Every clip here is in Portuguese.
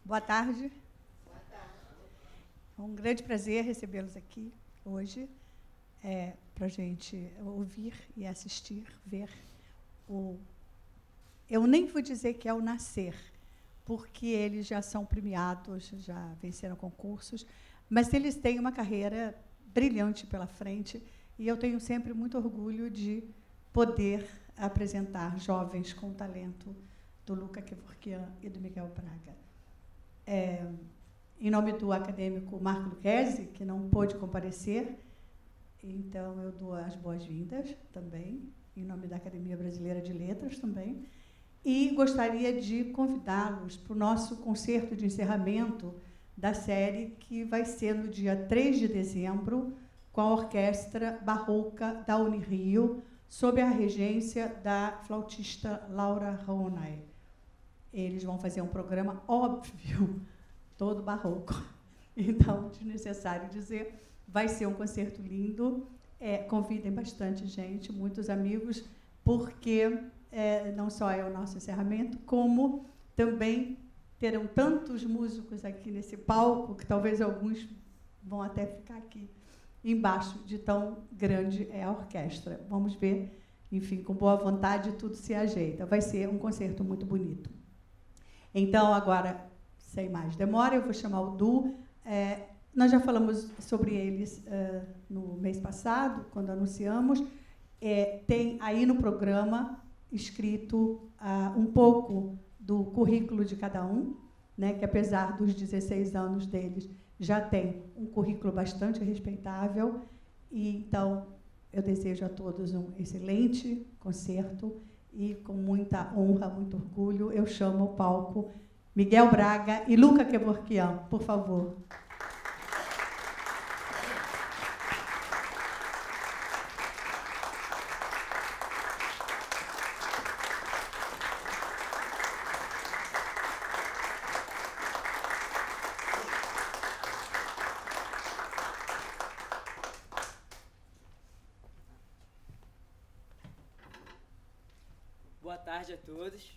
Boa tarde. Boa tarde. É um grande prazer recebê-los aqui hoje, para a gente ouvir e assistir, ver o... Eu nem vou dizer que é o nascer, porque eles já são premiados, já venceram concursos, mas eles têm uma carreira brilhante pela frente, e eu tenho sempre muito orgulho de poder apresentar jovens com talento do Luca Kevorkian e do Miguel Braga. Em nome do acadêmico Marco Lucchesi, que não pôde comparecer, então eu dou as boas-vindas também, em nome da Academia Brasileira de Letras também, e gostaria de convidá-los para o nosso concerto de encerramento da série, que vai ser no dia 3 de dezembro, com a Orquestra Barroca da Unirio, sob a regência da flautista Laura Ronay. Eles vão fazer um programa óbvio, todo barroco. Então, desnecessário dizer, vai ser um concerto lindo. Convidem bastante gente, muitos amigos, porque não só é o nosso encerramento, como também terão tantos músicos aqui nesse palco, que talvez alguns vão até ficar aqui embaixo, de tão grande é a orquestra. Vamos ver, enfim, com boa vontade, tudo se ajeita. Vai ser um concerto muito bonito. Então, agora, sem mais demora, eu vou chamar o Du. Nós já falamos sobre eles no mês passado, quando anunciamos. Tem aí no programa escrito um pouco do currículo de cada um, né, que, apesar dos 16 anos deles, já tem um currículo bastante respeitável. E, então, eu desejo a todos um excelente concerto e, com muita honra, muito orgulho, eu chamo ao palco Miguel Braga e Luca Kevorkian, por favor. Boa tarde a todos.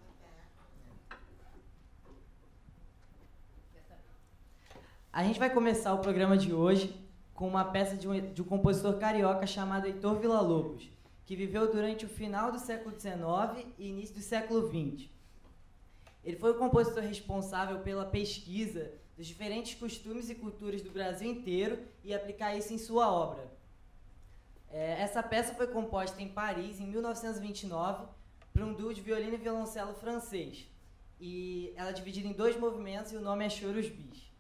A gente vai começar o programa de hoje com uma peça de um compositor carioca chamado Heitor Villa-Lobos, que viveu durante o final do século XIX e início do século XX. Ele foi o compositor responsável pela pesquisa dos diferentes costumes e culturas do Brasil inteiro e aplicar isso em sua obra. Essa peça foi composta em Paris, em 1929, para um duo de violino e violoncelo francês. E ela é dividida em 2 movimentos e o nome é Choros Bis.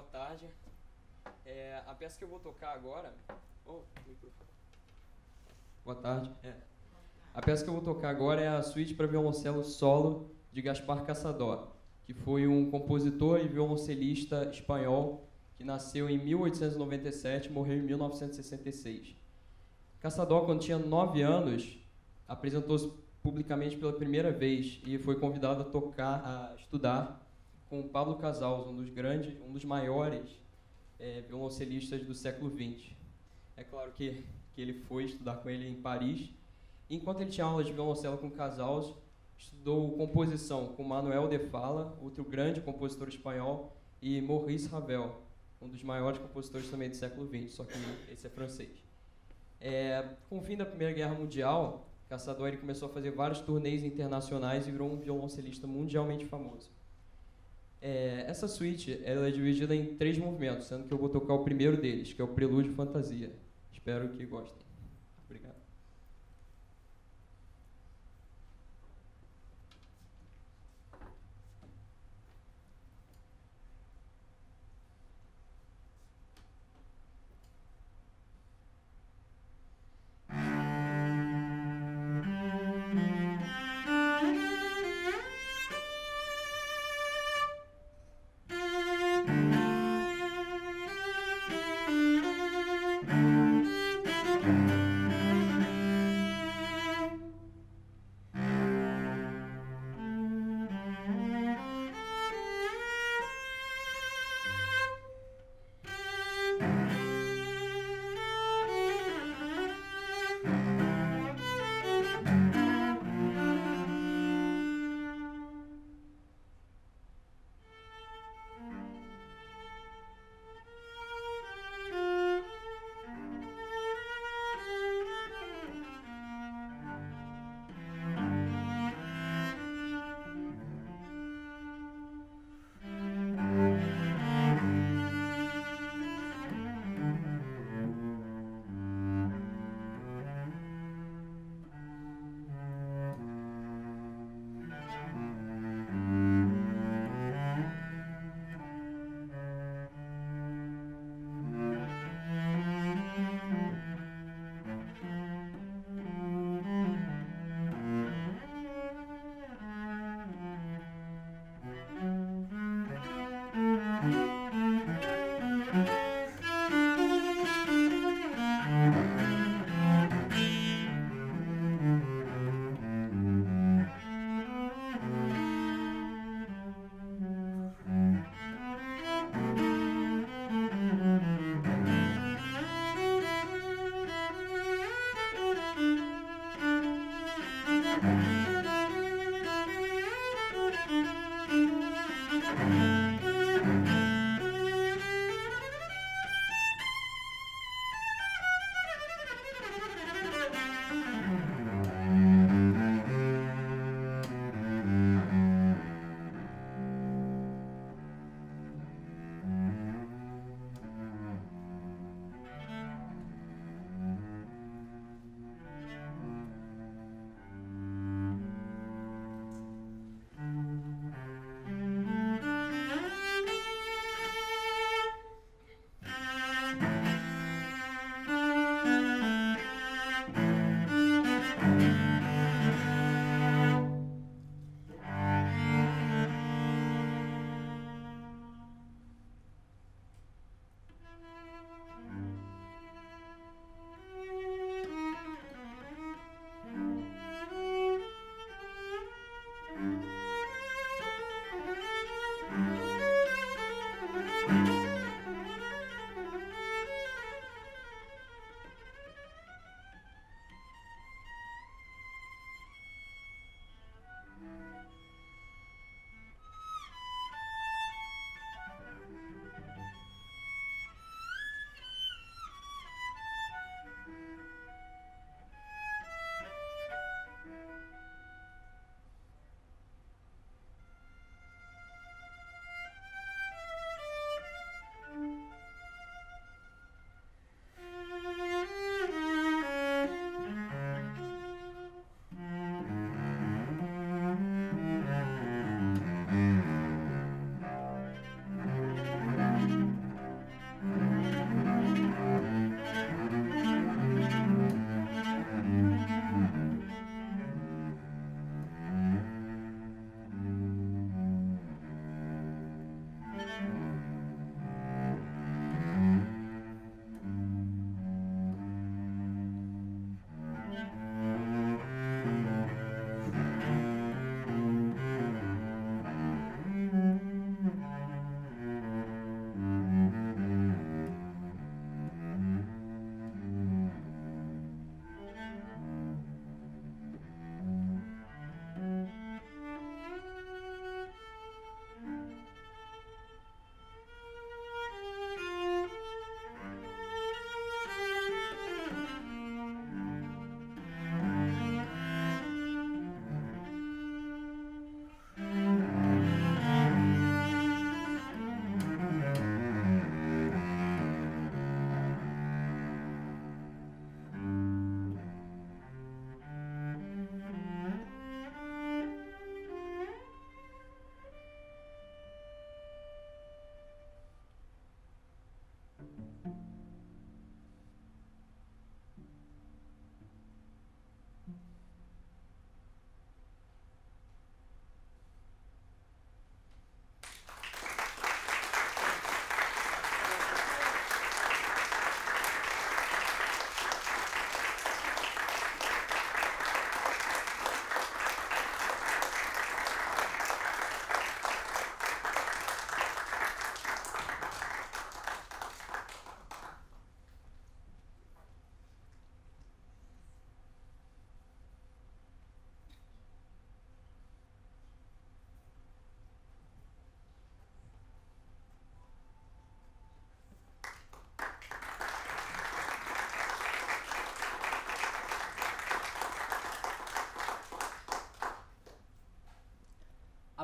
boa tarde. A peça que eu vou tocar agora... Boa tarde. A peça que eu vou tocar agora é a suíte para violoncelo solo de Gaspar Cassadó, que foi um compositor e violoncelista espanhol que nasceu em 1897 e morreu em 1966. Cassadó, quando tinha 9 anos, apresentou-se publicamente pela primeira vez e foi convidado a tocar, a estudar com Pablo Casals, um dos maiores violoncelistas do século XX. É claro que ele foi estudar com ele em Paris. Enquanto ele tinha aulas de violoncelo com Casals, estudou composição com Manuel de Falla, outro grande compositor espanhol, e Maurice Ravel, um dos maiores compositores também do século XX, só que esse é francês. Com o fim da Primeira Guerra Mundial, Cassadó ele começou a fazer vários turnês internacionais e virou um violoncelista mundialmente famoso. Essa suíte ela é dividida em 3 movimentos, sendo que eu vou tocar o primeiro deles, que é o Prelúdio Fantasia. Espero que gostem. Obrigado.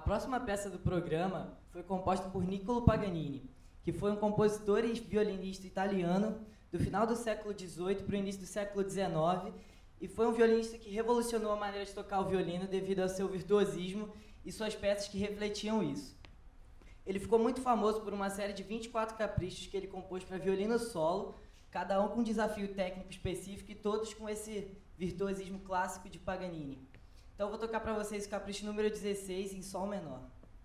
próxima peça do programa foi composta por Niccolo Paganini, que foi um compositor e violinista italiano do final do século XVIII para o início do século XIX, e foi um violinista que revolucionou a maneira de tocar o violino devido ao seu virtuosismo e suas peças que refletiam isso. Ele ficou muito famoso por uma série de 24 caprichos que ele compôs para violino solo, cada um com um desafio técnico específico e todos com esse virtuosismo clássico de Paganini. Então eu vou tocar para vocês o capricho número 16 em sol menor.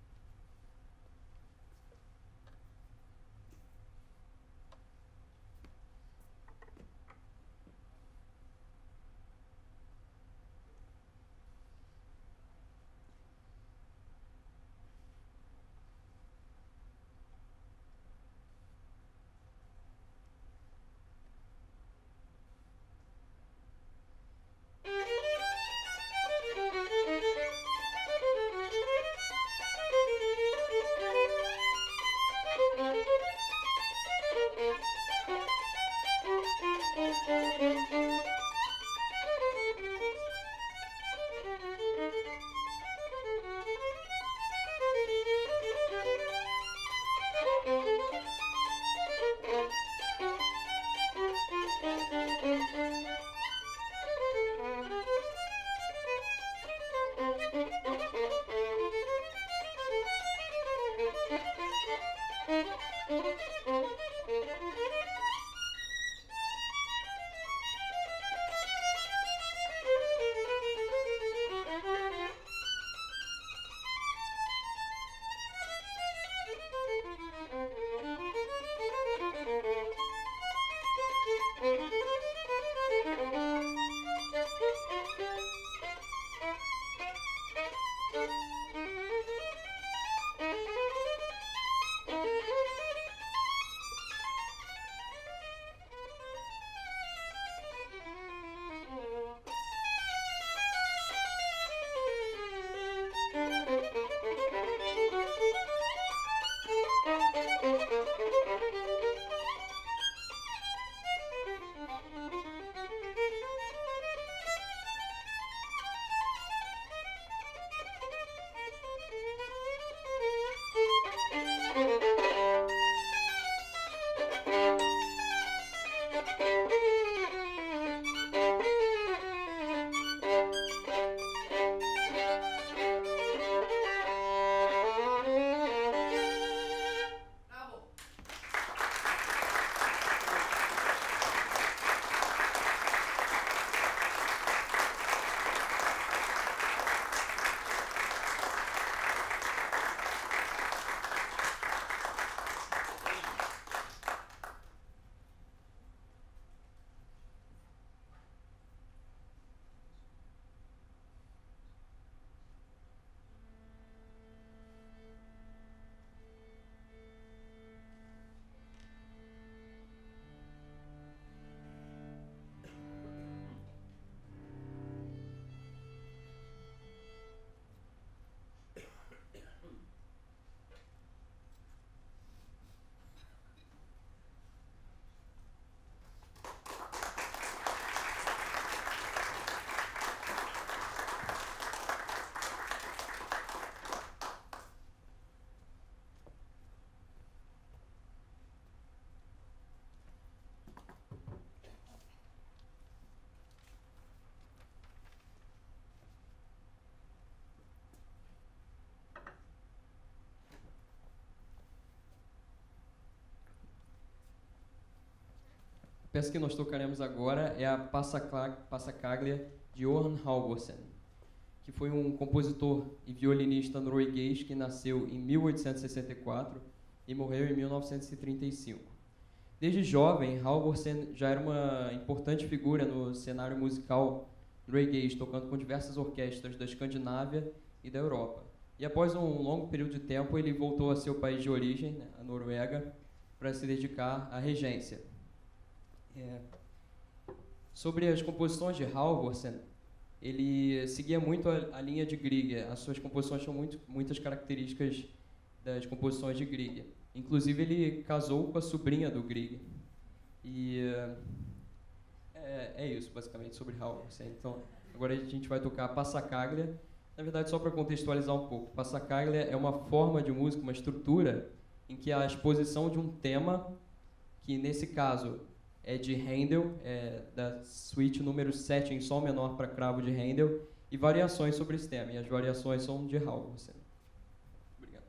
A peça que nós tocaremos agora é a Passacaglia de Johan Halvorsen, que foi um compositor e violinista norueguês que nasceu em 1864 e morreu em 1935. Desde jovem, Halvorsen já era uma importante figura no cenário musical norueguês, tocando com diversas orquestras da Escandinávia e da Europa. E após um longo período de tempo, ele voltou a seu país de origem, né, a Noruega, para se dedicar à regência. Sobre as composições de Halvorsen, ele seguia muito a linha de Grieg. As suas composições tinham muitas características das composições de Grieg. Inclusive, ele casou com a sobrinha do Grieg. E é isso, basicamente, sobre Halvorsen. Então, agora a gente vai tocar Passacaglia Na verdade, só para contextualizar um pouco, Passacaglia é uma forma de música, uma estrutura em que a exposição de um tema, que nesse caso é de Handel, da suíte número 7 em sol menor para cravo de Handel, e variações sobre esse tema. E as variações são de Raul. Obrigado.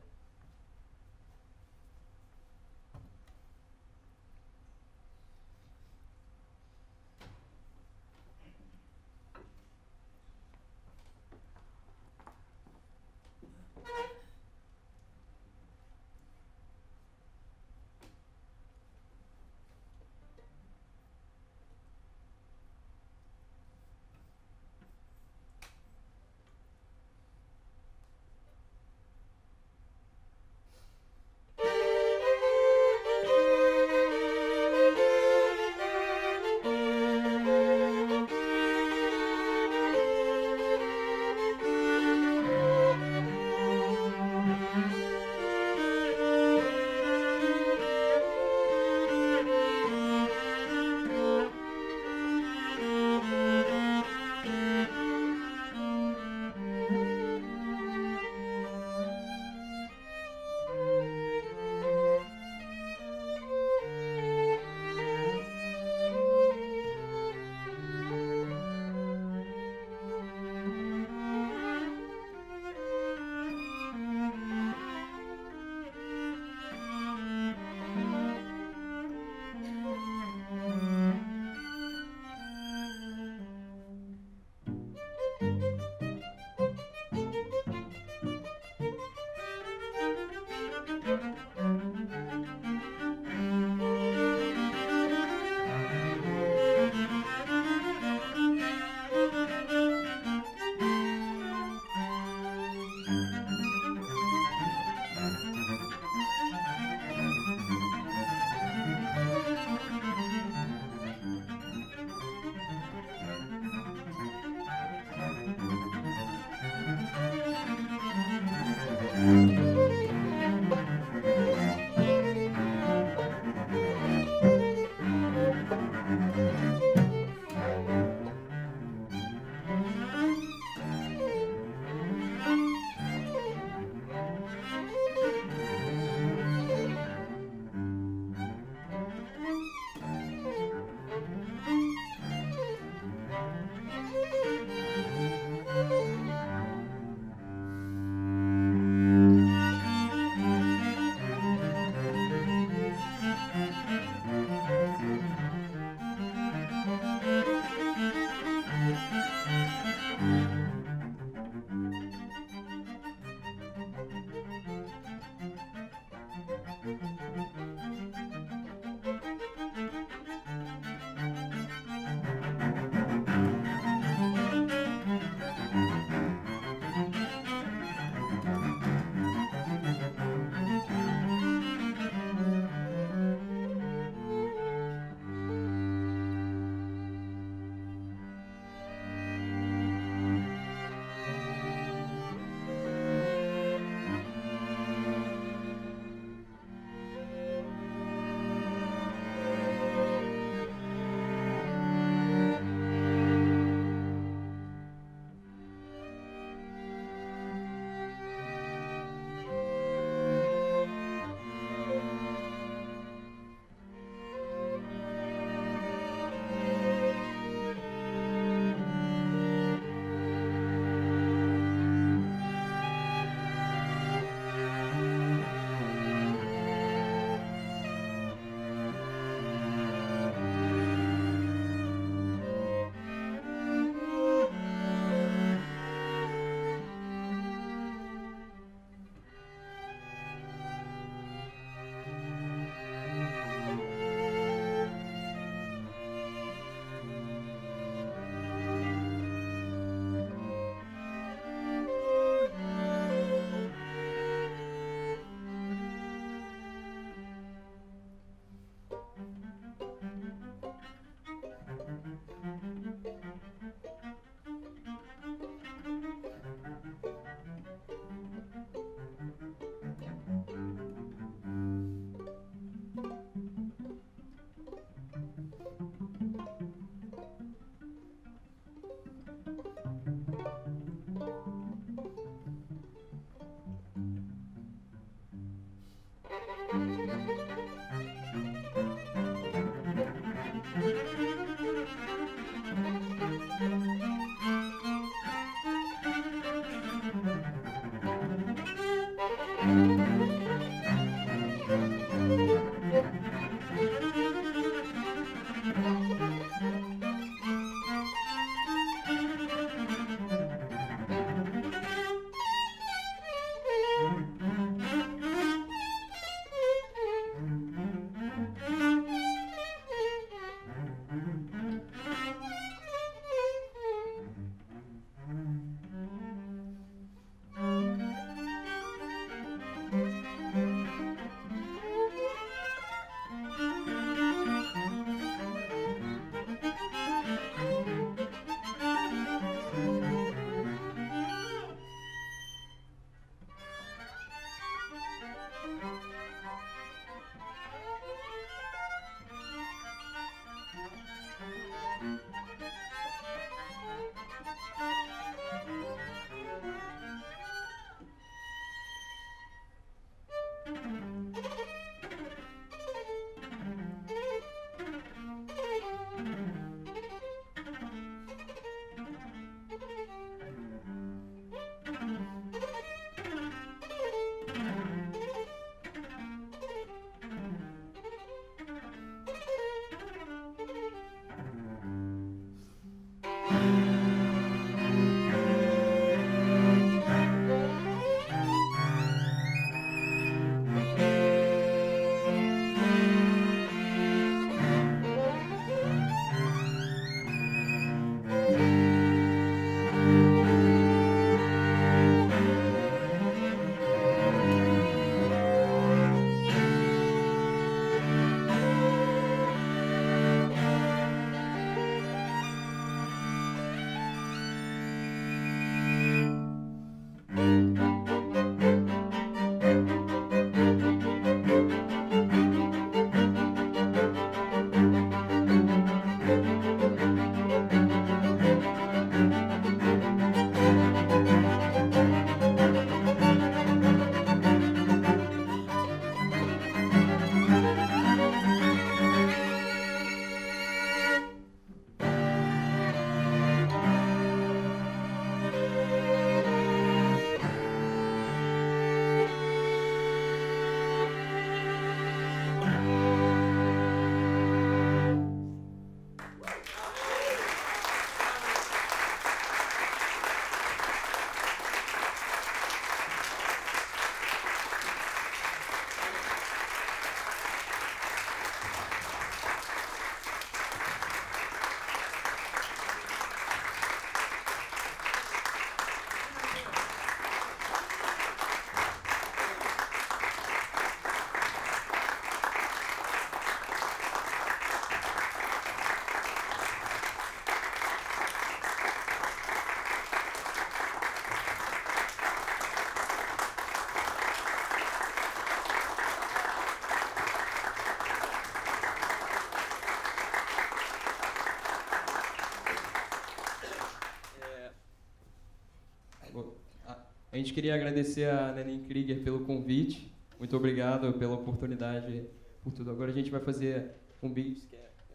A gente queria agradecer a Neném Krieger pelo convite. Muito obrigado pela oportunidade, por tudo. Agora a gente vai fazer um bis.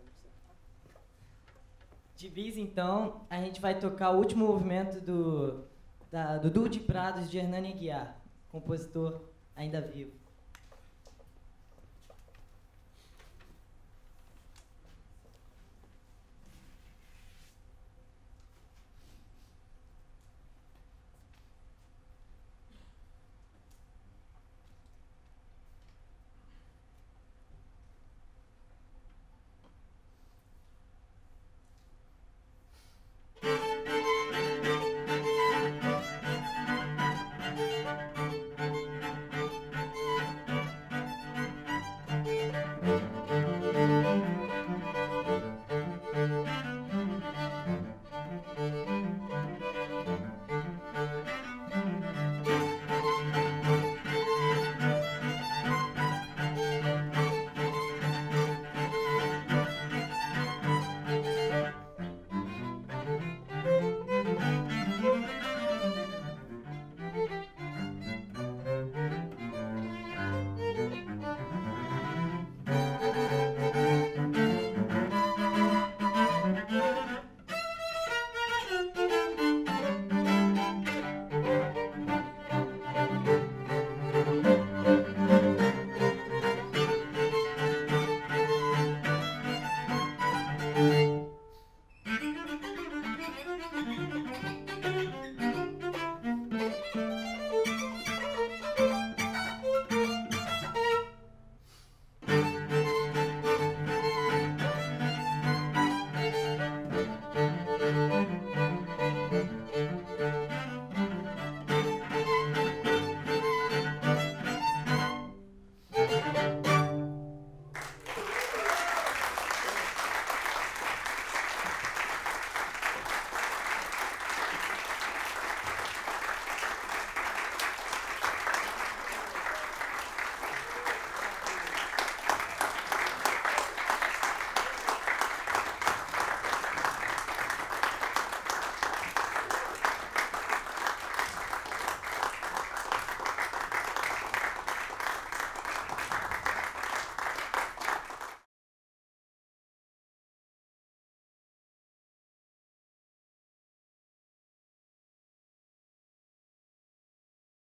De bis, então, a gente vai tocar o último movimento do Duo de Prados de Hernani Aguiar, compositor ainda vivo.